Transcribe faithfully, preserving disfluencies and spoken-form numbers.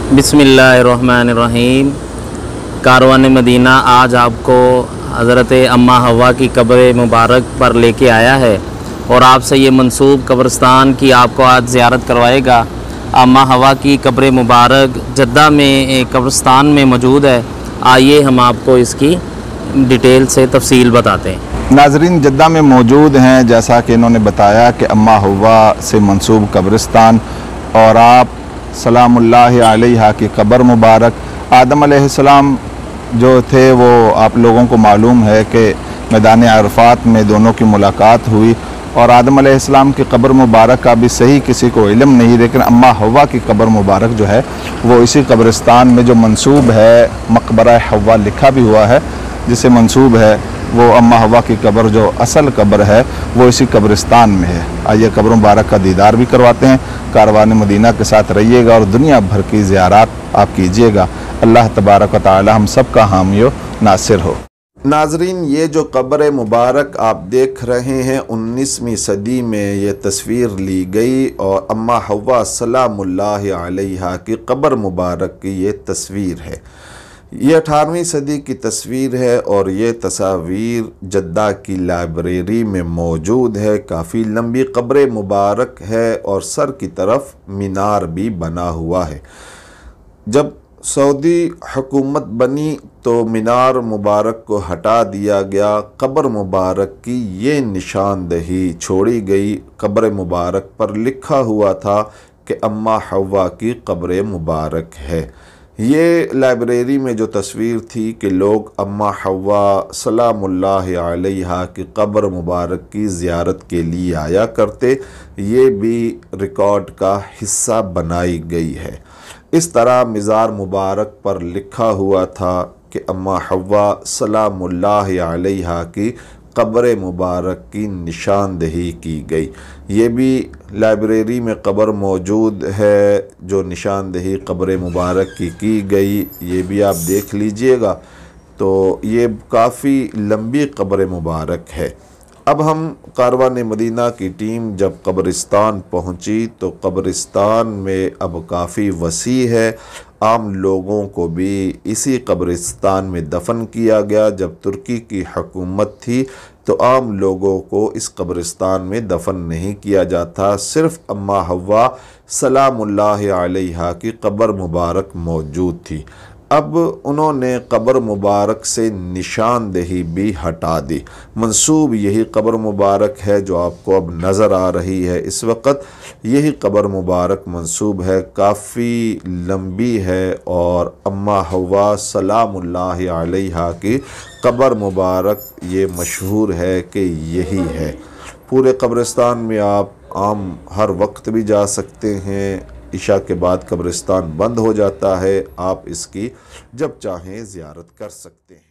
बिस्मिल्लाहिर्रहमानिर्रहीम। कारवान मदीना आज आपको हज़रत अम्मा हवा की कब्र मुबारक पर लेके आया है और आपसे ये मंसूब कब्रिस्तान की आपको आज ज़ियारत करवाएगा। अम्मा हवा की कब्र मुबारक जद्दा में कब्रिस्तान में मौजूद है। आइए हम आपको इसकी डिटेल से तफसील बताते हैं। नाजरीन, जद्दा में मौजूद हैं, जैसा कि इन्होंने बताया कि अम्मा हवा से मंसूब कब्रिस्तान, और आप सलामुल्लाहि अलैहा की कब्र मुबारक। आदम अलैहिस्सलाम जो थे वो आप लोगों को मालूम है कि मैदान अरफात में दोनों की मुलाकात हुई, और आदम अलैहिस्सलाम की कब्र मुबारक का भी सही किसी को इल्म नहीं, लेकिन अम्मा हवा की कब्र मुबारक जो है वो इसी कब्रिस्तान में जो मंसूब है, मकबरा हवा लिखा भी हुआ है जिसे मंसूब है, वो अम्मा हवा की कब्र जो असल कब्र है वो इसी कब्रिस्तान में है। आइए कब्र मुबारक का दीदार भी करवाते हैं। कारवान मदीना के साथ रहिएगा और दुनिया भर की ज़ियारत आप कीजिएगा। अल्लाह तबारक व तआला हम सब का हामी व नासिर हो। नाजरीन, ये जो कब्र मुबारक आप देख रहे हैं उन्नीसवीं सदी में ये तस्वीर ली गई, और अम्मा हवा सलामुल्लाहि अलैहा की कब्र मुबारक की ये तस्वीर है। ये अठारहवीं सदी की तस्वीर है और ये तस्वीर जद्दा की लाइब्रेरी में मौजूद है। काफ़ी लंबी कब्र मुबारक है और सर की तरफ मीनार भी बना हुआ है। जब सऊदी हुकूमत बनी तो मीनार मुबारक को हटा दिया गया। कब्र मुबारक की ये निशानदही छोड़ी गई। कब्र मुबारक पर लिखा हुआ था कि अम्मा हवा की कब्र मुबारक है। ये लाइब्रेरी में जो तस्वीर थी कि लोग अम्मा हवा सलामुल्लाहि अलैहा की कब्र मुबारक की ज़ियारत के लिए आया करते, ये भी रिकॉर्ड का हिस्सा बनाई गई है। इस तरह मिज़ार मुबारक पर लिखा हुआ था कि अम्मा हवा सलामुल्लाहि अलैहा की कब्र मुबारक की निशानदही की गई। ये भी लाइब्रेरी में कब्र मौजूद है जो निशानदही कब्र मुबारक की की गई, ये भी आप देख लीजिएगा। तो ये काफ़ी लंबी कब्र मुबारक है। अब हम कारवान मदीना की टीम जब कब्रिस्तान पहुंची तो कब्रिस्तान में अब काफ़ी वसी है। आम लोगों को भी इसी कब्रिस्तान में दफन किया गया। जब तुर्की की हुकूमत थी तो आम लोगों को इस कब्रिस्तान में दफन नहीं किया जाता, सिर्फ़ अम्मा हवा सलामुल्लाहि अलैहा की कब्र मुबारक मौजूद थी। अब उन्होंने कब्र मुबारक से निशानदही भी हटा दी। मंसूब यही कब्र मुबारक है जो आपको अब नज़र आ रही है इस वक्त, यही कब्र मुबारक मंसूब है। काफ़ी लंबी है और अम्मा हवा सलामुल्लाहि अलैहा की कब्र मुबारक ये मशहूर है कि यही है। पूरे कब्रिस्तान में आप आम हर वक्त भी जा सकते हैं। इशा के बाद कब्रिस्तान बंद हो जाता है, आप इसकी जब चाहें ज़ियारत कर सकते हैं।